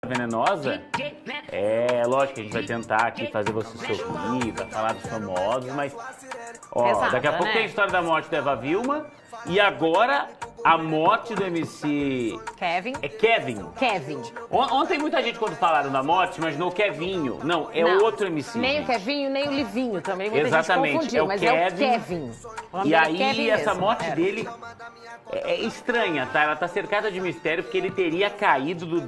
Venenosa? É, lógico que a gente vai tentar aqui fazer você sorrir, vai falar dos famosos, mas... Ó, Pesada, daqui a pouco tem a história da morte da Eva Vilma e agora a morte do MC... Kevin. É Kevin. Kevin. Ontem muita gente, quando falaram da morte, imaginou o Kevinho. Não, é outro MC. Nem o Kevinho, nem o Livinho também. Muita Exatamente, gente confundiu, mas é o Kevin. E aí, Kevin essa mesmo. morte dele é estranha, tá? Ela tá cercada de mistério porque ele teria caído do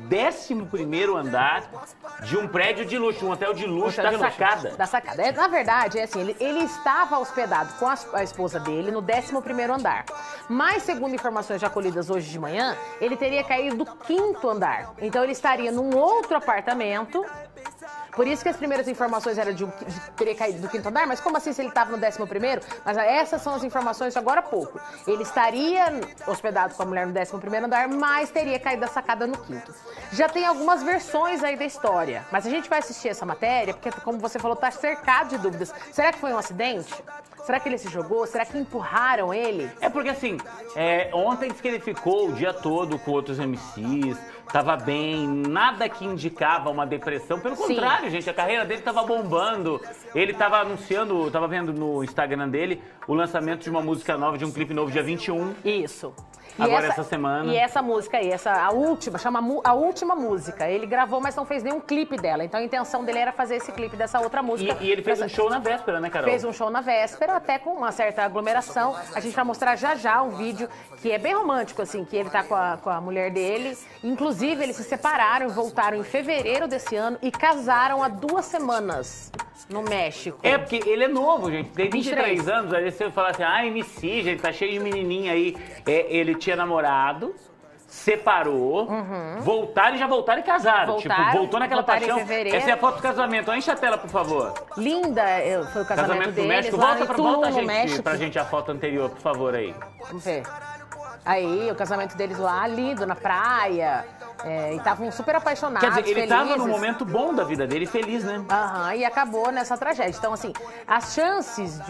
11º andar de um prédio de luxo, um hotel de luxo da sacada. Da sacada. Na verdade, é assim, ele estava hospedado com a esposa dele no 11º andar. Mas, segundo informações já colhidas hoje de manhã, ele teria caído do 5º andar. Então, ele estaria num outro apartamento. Por isso que as primeiras informações eram de teria caído do 5º andar, mas como assim se ele estava no 11º? Mas essas são as informações de agora há pouco. Ele estaria hospedado com a mulher no 11º andar, mas teria caído da sacada no 5º. Já tem algumas versões aí da história, mas a gente vai assistir essa matéria, porque como você falou, tá cercado de dúvidas. Será que foi um acidente? Será que ele se jogou? Será que empurraram ele? É porque assim, ontem que ele ficou o dia todo com outros MCs, tava bem, nada que indicava uma depressão. Pelo contrário, gente, a carreira dele tava bombando. Ele tava anunciando, tava vendo no Instagram dele o lançamento de uma música nova, de um clipe novo dia 21. Isso. Agora essa semana. E essa música aí, a última, chama A Última Música. Ele gravou, mas não fez nenhum clipe dela. Então a intenção dele era fazer esse clipe dessa outra música. E ele fez um show na véspera, né, Carol? Fez um show na véspera, até com uma certa aglomeração. A gente vai mostrar já um vídeo que é bem romântico, assim, que ele tá com a mulher dele. Inclusive, eles se separaram, voltaram em fevereiro desse ano e casaram há 2 semanas no México. É, porque ele é novo, gente. Tem 23 anos. Aí você fala assim, MC, gente, tá cheio de menininha aí. Ele tinha namorado, separou, voltaram e casaram. Tipo, voltou naquela paixão. Essa é a foto do casamento. Enche a tela, por favor. Linda foi o casamento deles, México. lá Volta, no México. pra gente a foto anterior, por favor, aí. Vamos ver. Aí, o casamento deles lá, lindo, na praia. E estavam super apaixonados, Quer dizer, ele felizes. tava num momento bom da vida dele, feliz, né? E acabou nessa tragédia. Então, assim, as chances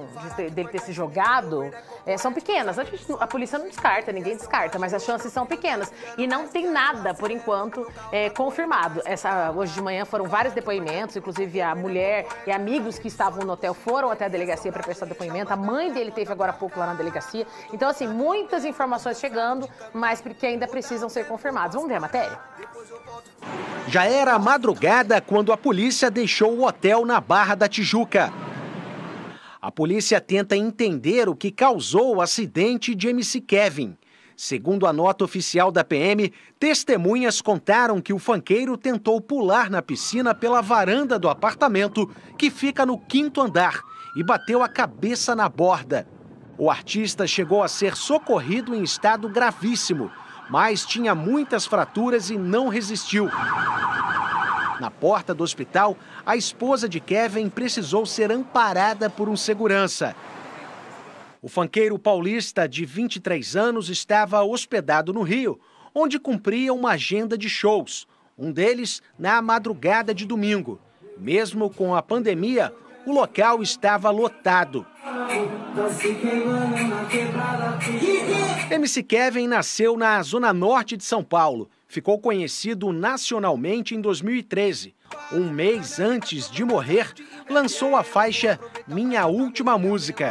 dele ter se jogado são pequenas. A polícia não descarta, ninguém descarta, mas as chances são pequenas. E não tem nada, por enquanto, confirmado. Hoje de manhã foram vários depoimentos, inclusive a mulher e amigos que estavam no hotel foram até a delegacia para prestar depoimento. A mãe dele teve agora há pouco lá na delegacia. Então, assim, muitas informações chegando, mas que ainda precisam ser confirmadas. Vamos ver a matéria? Já era a madrugada quando a polícia deixou o hotel na Barra da Tijuca. A polícia tenta entender o que causou o acidente de MC Kevin. Segundo a nota oficial da PM, testemunhas contaram que o funkeiro tentou pular na piscina pela varanda do apartamento, que fica no 5º andar, e bateu a cabeça na borda. O artista chegou a ser socorrido em estado gravíssimo, mas tinha muitas fraturas e não resistiu. Na porta do hospital, a esposa de Kevin precisou ser amparada por um segurança. O funkeiro paulista de 23 anos estava hospedado no Rio, onde cumpria uma agenda de shows, um deles na madrugada de domingo. Mesmo com a pandemia, o local estava lotado. MC Kevin nasceu na zona norte de São Paulo. Ficou conhecido nacionalmente em 2013. Um mês antes de morrer, lançou a faixa Minha Última Música.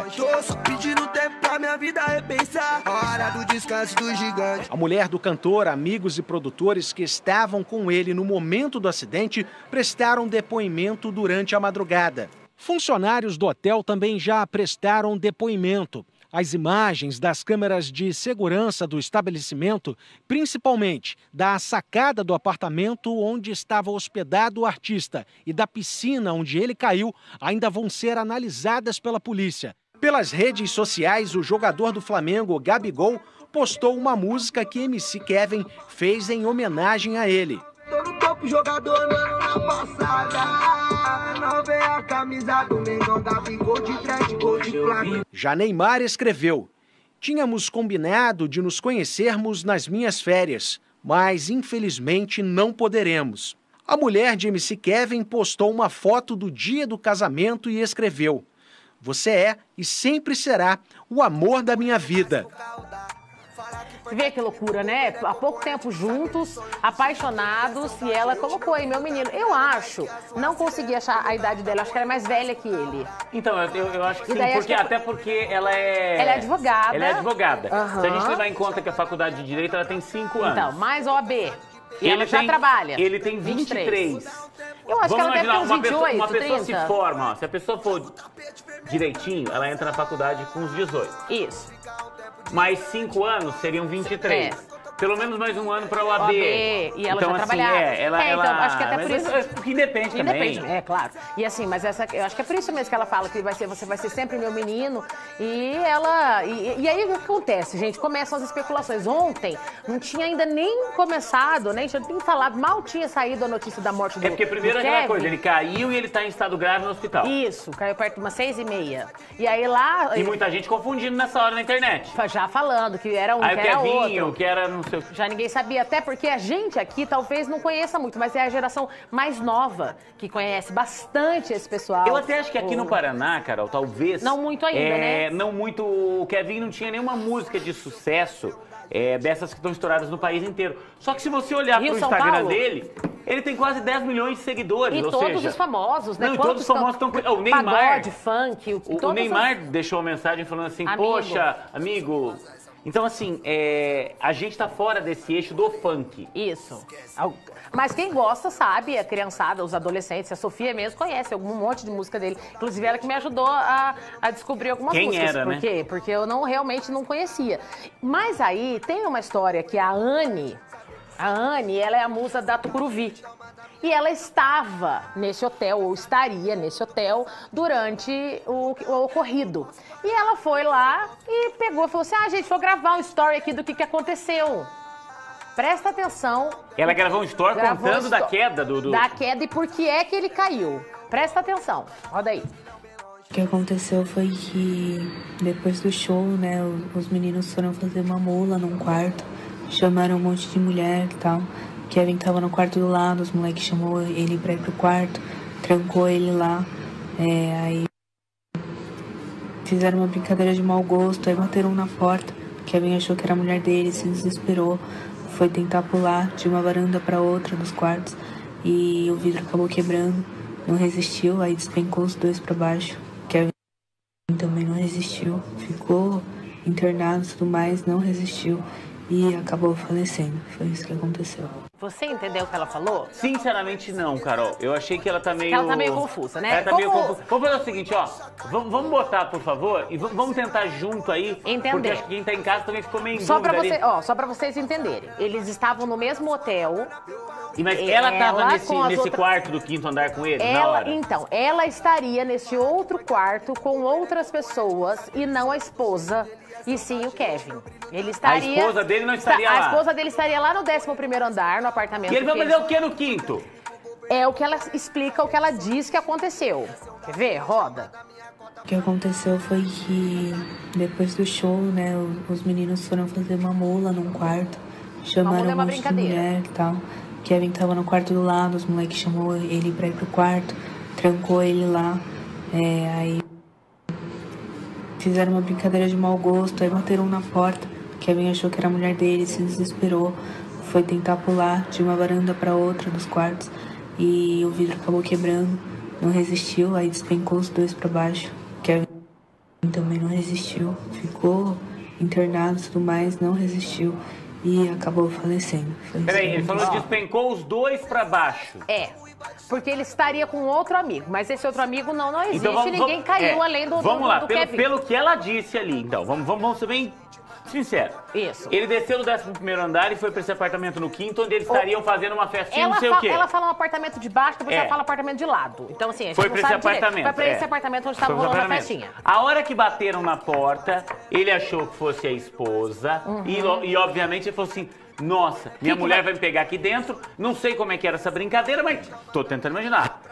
A mulher do cantor, amigos e produtores que estavam com ele no momento do acidente prestaram depoimento durante a madrugada. Funcionários do hotel também já prestaram depoimento. As imagens das câmeras de segurança do estabelecimento, principalmente da sacada do apartamento onde estava hospedado o artista e da piscina onde ele caiu, ainda vão ser analisadas pela polícia. Pelas redes sociais, o jogador do Flamengo, Gabigol, postou uma música que MC Kevin fez em homenagem a ele. Tô no topo, jogador, mano, na passada. Não vê a camisa do Mengão, Gabigol de dread, gol de Flamengo. Já Neymar escreveu: tínhamos combinado de nos conhecermos nas minhas férias, mas infelizmente não poderemos. A mulher de MC Kevin postou uma foto do dia do casamento e escreveu: você é e sempre será o amor da minha vida. Você vê que loucura, né? Há pouco tempo juntos, apaixonados, e ela colocou aí, meu menino. Eu acho, não consegui achar a idade dela, acho que ela é mais velha que ele. Então, eu acho que sim, daí, porque, acho que até porque ela é... Ela é advogada. Ela é advogada. Aham. Se a gente levar em conta que a faculdade de Direito, ela tem 5 anos. Então, mais OAB. E Ele ela já trabalha. Ele tem 23. Eu acho que ela deve ter uns 28, uma pessoa 30. se forma, ó, se a pessoa for direitinho, ela entra na faculdade com uns 18. Isso. Mais 5 anos seriam 23. Pelo menos mais um ano para o AB. E ela então, já assim, trabalhava. Então, acho que até por isso. Porque independe também. Independe, claro. E assim, mas eu acho que é por isso mesmo que ela fala que você vai ser sempre meu menino. E ela. E aí o que acontece, gente? Começam as especulações. Ontem não tinha ainda nem começado, nem tinha nem falado, mal tinha saído a notícia da morte do É porque primeiro é aquela coisa, ele caiu e ele tá em estado grave no hospital. Isso, caiu perto de umas 6h30. E aí lá. E muita gente confundindo nessa hora na internet. Já falando que era um, aí, que era Kevinho, outro. Que era não sei o que. Já ninguém sabia, até porque a gente aqui talvez não conheça muito, mas é a geração mais nova que conhece bastante esse pessoal. Eu até acho que aqui no Paraná, Carol, talvez... Não muito ainda, né? Não muito... O Kevin não tinha nenhuma música de sucesso dessas que estão estouradas no país inteiro. Só que se você olhar pro Instagram dele, ele tem quase 10 milhões de seguidores. E ou todos seja, os famosos, né? Não, todos os famosos estão... O Neymar... Pagode, funk... O Neymar deixou uma mensagem falando assim, poxa, amigo... Então, assim, a gente tá fora desse eixo do funk. Isso. Mas quem gosta sabe, a criançada, os adolescentes, a Sofia mesmo conhece um monte de música dele. Inclusive, ela que me ajudou a descobrir algumas músicas. Quem era, Por quê? Porque eu realmente não conhecia. Mas aí, tem uma história que a Anne, ela é a musa da Tucuruvi. E ela estava nesse hotel, ou estaria nesse hotel, durante o ocorrido. E ela foi lá e pegou e falou assim, gente, vou gravar um story aqui do que aconteceu. Presta atenção. Ela gravou um story contando da queda do... Da queda e por que é que ele caiu. Presta atenção. Roda aí. O que aconteceu foi que depois do show, né, os meninos foram fazer uma mula num quarto. Chamaram um monte de mulher e tal. Kevin tava no quarto do lado, os moleques chamou ele pra ir pro quarto, trancou ele lá, aí fizeram uma brincadeira de mau gosto, aí bateram na porta. Kevin achou que era a mulher dele, se desesperou, foi tentar pular de uma varanda pra outra dos quartos e o vidro acabou quebrando, não resistiu, aí despencou os dois pra baixo. Kevin também não resistiu, ficou internado e tudo mais, não resistiu e acabou falecendo. Foi isso que aconteceu. Você entendeu o que ela falou? Sinceramente não, Carol. Eu achei que ela tá meio... Ela tá meio confusa, né? Ela tá meio confusa. Vamos fazer o seguinte, ó. Vamos botar, por favor, e vamos tentar junto aí. Entender. Porque acho que quem tá em casa também ficou meio em só dúvida pra só pra vocês entenderem. Eles estavam no mesmo hotel. Mas ela tava nesse quarto do 5º andar com ele, na hora? Então, ela estaria nesse outro quarto com outras pessoas e não a esposa, e sim o Kevin. Ele estaria... A esposa dele não estaria lá? A esposa dele estaria lá no 11º andar, no apartamento. E ele vai fazer o que no 5º? É o que ela explica, o que ela diz que aconteceu. Quer ver? Roda. O que aconteceu foi que depois do show, né, os meninos foram fazer uma mula num quarto. Chamaram um monte de mulher e tal. Kevin tava no quarto do lado, os moleques chamou ele pra ir pro quarto, trancou ele lá, aí fizeram uma brincadeira de mau gosto, aí bateram na porta. Kevin achou que era a mulher dele, se desesperou, foi tentar pular de uma varanda pra outra dos quartos e o vidro acabou quebrando, não resistiu, aí despencou os dois pra baixo. Kevin também não resistiu, ficou internado e tudo mais, não resistiu e acabou falecendo. Peraí, ele falou que despencou os dois pra baixo. Porque ele estaria com outro amigo, mas esse outro amigo não existe, então, ninguém caiu além do Vamos lá, Kevin. pelo que ela disse ali, então, vamos ser bem sincero. Isso. Ele desceu do 11º andar e foi pra esse apartamento no 5º, onde eles estariam fazendo uma festinha, não sei o quê. Ela fala um apartamento de baixo, depois ela fala um apartamento de lado. Então, assim, a gente foi não pra sabe esse apartamento. Foi pra esse apartamento onde estava rolando a festinha. A hora que bateram na porta, ele achou que fosse a esposa e obviamente, ele falou assim... Nossa, minha mulher vai me pegar aqui dentro, não sei como é que era essa brincadeira, mas tô tentando imaginar.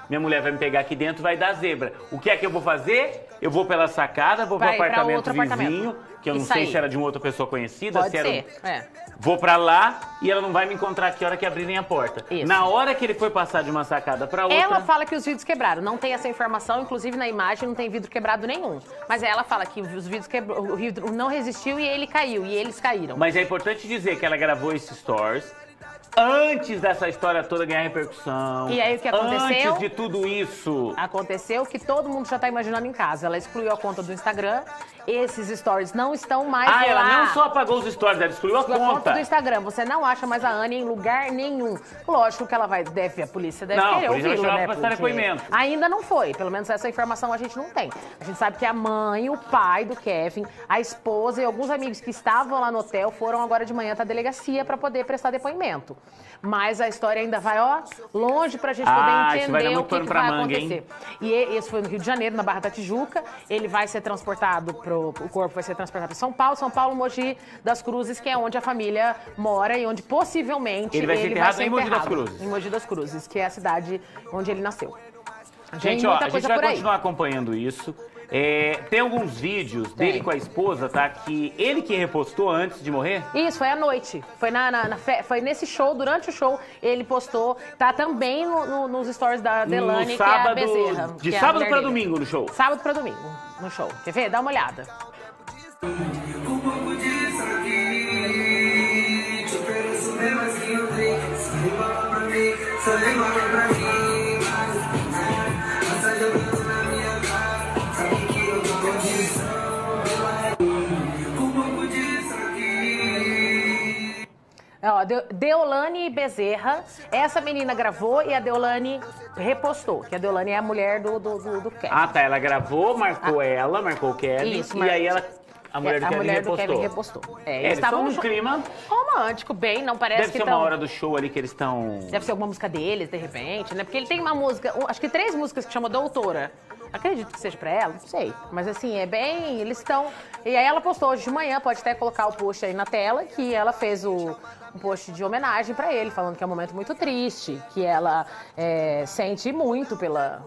minha mulher vai me pegar aqui dentro, vai dar zebra. O que é que eu vou fazer? Eu vou pela sacada, vou pro apartamento vizinho, que eu não sei se era de uma outra pessoa conhecida, Pode se era ser, Vou pra lá e ela não vai me encontrar aqui a hora que abrirem a porta. Isso. Na hora que ele foi passar de uma sacada pra outra... Ela fala que os vidros quebraram. Não tem essa informação, inclusive na imagem não tem vidro quebrado nenhum. Mas ela fala que os vidros o vidro não resistiu e ele caiu, e eles caíram. Mas é importante dizer que ela gravou esses stories antes dessa história toda ganhar repercussão. E aí o que aconteceu? Antes de tudo isso. Aconteceu que todo mundo já tá imaginando em casa. Ela excluiu a conta do Instagram. Esses stories não estão mais lá. Ela não só apagou os stories, ela excluiu a conta. Do Instagram. Você não acha mais a Anne em lugar nenhum. Lógico que ela vai, a polícia deve querer ouvi-lo, né? Pra depoimento. Ainda não foi. Pelo menos essa informação a gente não tem. A gente sabe que a mãe, o pai do Kevin, a esposa e alguns amigos que estavam lá no hotel foram agora de manhã pra delegacia pra poder prestar depoimento. Mas a história ainda vai, longe pra gente poder entender o que vai acontecer. E esse foi no Rio de Janeiro, na Barra da Tijuca. Ele vai ser transportado o corpo vai ser transportado para São Paulo, Mogi das Cruzes, que é onde a família mora e onde possivelmente ele vai ser enterrado em Mogi das Cruzes. Em Mogi das Cruzes, que é a cidade onde ele nasceu. Gente, a gente vai continuar acompanhando isso. Tem alguns vídeos dele com a esposa, tá? Que ele que repostou antes de morrer? Isso, foi à noite. Foi nesse show, durante o show, ele postou. Tá também nos stories da Deolane, que é a Bezerra. De sábado pra domingo no show? Sábado pra domingo no show. Quer ver? Dá uma olhada. Um pouco disso aqui, te ofereço mesmo assim um drink. Só iguala pra mim, só iguala pra mim. Passa jogando na minha cara, sabe que eu tô com condição. Um pouco disso aqui. Deolane Bezerra, essa menina gravou e a Deolane repostou, que a Deolane é a mulher do Kevin. Ah, tá, ela gravou, marcou o Kevin, isso, e aí a mulher do Kevin repostou. Eles estavam num clima romântico, bem, não parece Deve que ser uma hora do show ali que eles estão... Deve ser alguma música deles, de repente, né? Porque ele tem uma música, acho que 3 músicas que chama Doutora. Acredito que seja pra ela, não sei. Mas assim, é bem... Eles estão... E aí ela postou hoje de manhã, pode até colocar o post aí na tela, que ela fez um post de homenagem pra ele, falando que é um momento muito triste, que ela sente muito pela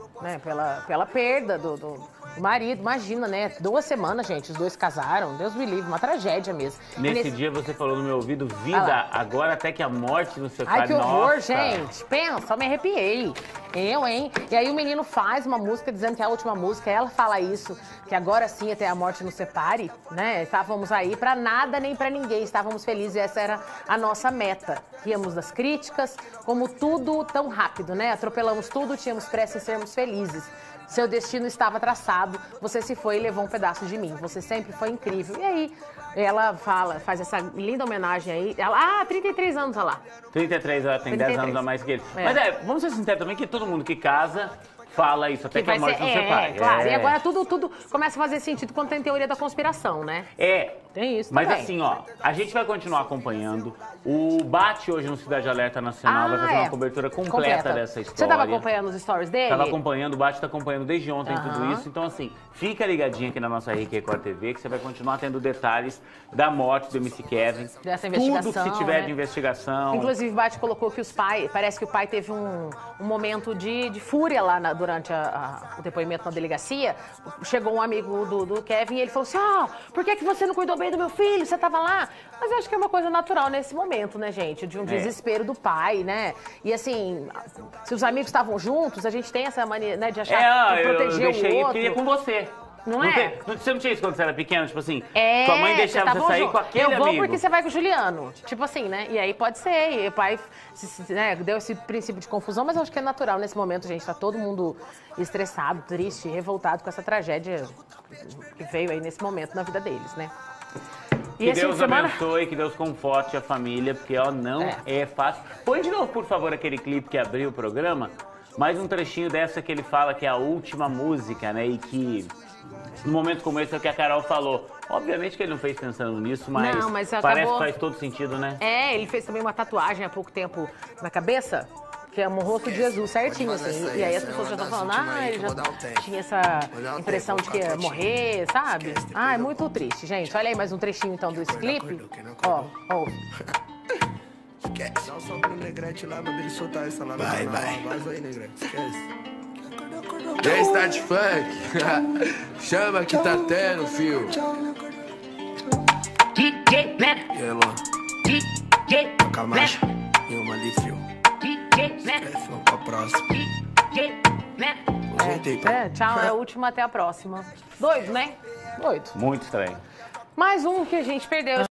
perda do marido. Imagina, né? 2 semanas, gente, os dois casaram. Deus me livre, uma tragédia mesmo. Nesse dia você falou no meu ouvido, vida, agora até que a morte no seu pai. Ai, que horror, gente. Pensa, me arrepiei. Eu, hein? E aí o menino faz uma música dizendo que é a última música, ela fala isso, que agora sim até a morte nos separe, né? Estávamos aí pra nada nem pra ninguém, estávamos felizes e essa era a nossa meta. Ríamos das críticas, como tudo tão rápido, né? Atropelamos tudo, tínhamos pressa em sermos felizes. Seu destino estava traçado, você se foi e levou um pedaço de mim. Você sempre foi incrível. E aí, ela faz essa linda homenagem aí. Ela, 33 anos, olha lá. 33, ela tem 10 anos a mais que ele. Mas vamos ser sinceros também que todo mundo que casa fala isso, até que a morte não separe. Claro, e agora tudo começa a fazer sentido quando tem teoria da conspiração, né? Tem isso mas também. Assim, a gente vai continuar acompanhando. O Bate hoje no Cidade Alerta Nacional vai fazer uma cobertura completa dessa história. Você estava acompanhando os stories dele? Estava acompanhando, o Bate está acompanhando desde ontem tudo isso. Então, assim, fica ligadinho aqui na nossa Record TV, que você vai continuar tendo detalhes da morte do MC Kevin. Dessa investigação, tudo que se tiver de investigação. Inclusive, o Bate colocou que parece que o pai teve um momento de fúria lá durante o depoimento na delegacia. Chegou um amigo do Kevin e ele falou assim, por que você não cuidou bem do meu filho? Você estava lá? Mas eu acho que é uma coisa natural nesse momento, né, gente? De um desespero do pai, né? E assim, se os amigos estavam juntos, a gente tem essa mania, né, de achar que proteger eu deixei o outro. Porque ia com você. Não você não tinha isso quando você era pequeno? Tipo assim, sua mãe deixava você sair com aquele amigo. Eu vou porque você vai com o Juliano. Tipo assim, né? E aí pode ser. E o pai deu esse princípio de confusão, mas eu acho que é natural nesse momento, gente. Tá todo mundo estressado, triste, revoltado com essa tragédia que veio aí nesse momento na vida deles, né? Que Deus abençoe, que Deus conforte a família, porque não é fácil. Põe de novo, por favor, aquele clipe que abriu o programa. Mais um trechinho dessa que ele fala que é a última música, né? E que, num momento como esse, é o que a Carol falou. Obviamente que ele não fez pensando nisso, mas parece que faz todo sentido, né? Ele fez também uma tatuagem há pouco tempo na cabeça, que é um rosto de Jesus certinho, assim. E aí as pessoas já estão falando, ele já tinha essa impressão de que ia morrer, sabe? É muito triste, gente. Olha aí mais um trechinho, então, desse clipe. Ó. Esquece. Dá um salve no Negrete lá, manda ele soltar essa lá. Vai. Vaza aí, Negrete. Esquece. E aí, Start Funk? Chama que tá tendo, fio. E aí, Luan? Toca mais. E uma ali, fio. Vamos pra próxima. Tchau, é o último, até a próxima. Doido, né? Doido. Muito estranho. Mais um que a gente perdeu.